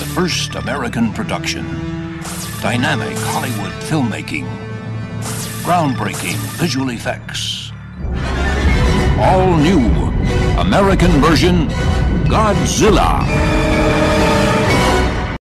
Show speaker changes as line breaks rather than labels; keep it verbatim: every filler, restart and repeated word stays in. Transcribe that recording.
first American production. Dynamic Hollywood filmmaking. Groundbreaking visual effects. All new American version Godzilla.